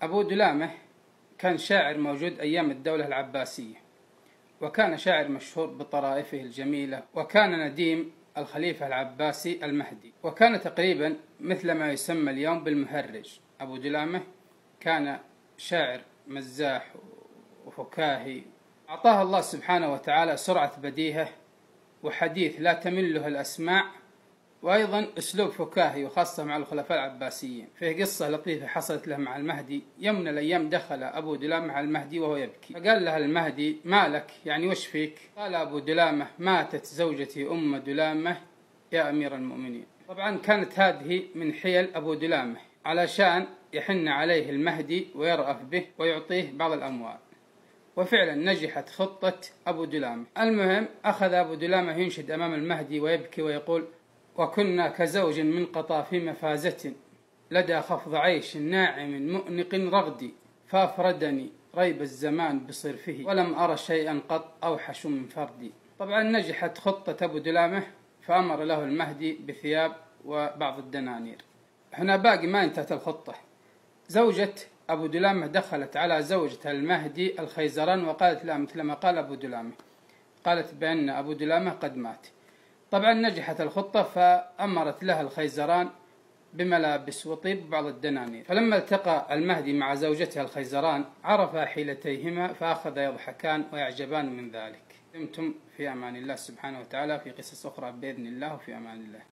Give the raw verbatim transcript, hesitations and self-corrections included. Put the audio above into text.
أبو دلامة كان شاعر موجود أيام الدولة العباسية، وكان شاعر مشهور بطرائفه الجميلة، وكان نديم الخليفة العباسي المهدي، وكان تقريبا مثل ما يسمى اليوم بالمهرج. أبو دلامة كان شاعر مزاح وفكاهي، أعطاه الله سبحانه وتعالى سرعة بديهة وحديث لا تمله الأسماع، وأيضا أسلوب فكاهي، وخاصة مع الخلفاء العباسيين. فيه قصة لطيفة حصلت له مع المهدي. يوم من الأيام دخل أبو دلامة على المهدي وهو يبكي، فقال له المهدي: مالك؟ يعني وش فيك؟ قال أبو دلامة: ماتت زوجتي أم دلامة يا أمير المؤمنين. طبعا كانت هذه من حيل أبو دلامة علشان يحن عليه المهدي ويرأف به ويعطيه بعض الأموال، وفعلا نجحت خطة أبو دلامة. المهم أخذ أبو دلامة ينشد أمام المهدي ويبكي ويقول: وكنا كزوج من قطا في مفازة لدى خفض عيش ناعم مؤنق رغدي، فافردني ريب الزمان بصرفه ولم أرى شيئا قط أوحش من فردي. طبعا نجحت خطة أبو دلامة، فأمر له المهدي بثياب وبعض الدنانير. هنا باقي ما انتهت الخطة. زوجة أبو دلامة دخلت على زوجة المهدي الخيزران وقالت له مثل ما قال أبو دلامة، قالت بأن أبو دلامة قد مات. طبعا نجحت الخطة، فأمرت لها الخيزران بملابس وطيب وبعض الدنانير. فلما التقى المهدي مع زوجته الخيزران عرفا حيلتيهما، فأخذا يضحكان ويعجبان من ذلك. دمتم في أمان الله سبحانه وتعالى، في قصص أخرى بإذن الله، وفي أمان الله.